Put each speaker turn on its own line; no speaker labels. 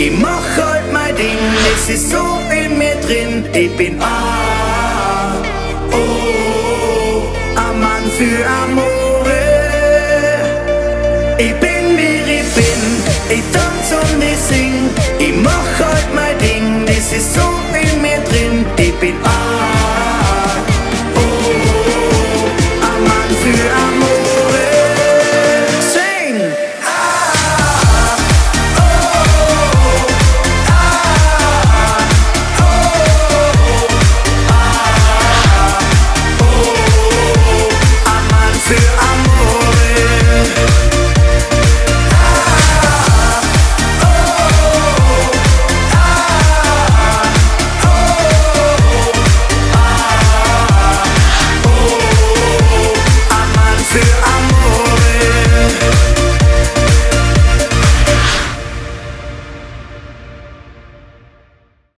Ich mach halt mein Ding, es ist so in mir drin. Ich bin ein Mann für Amore. Ich bin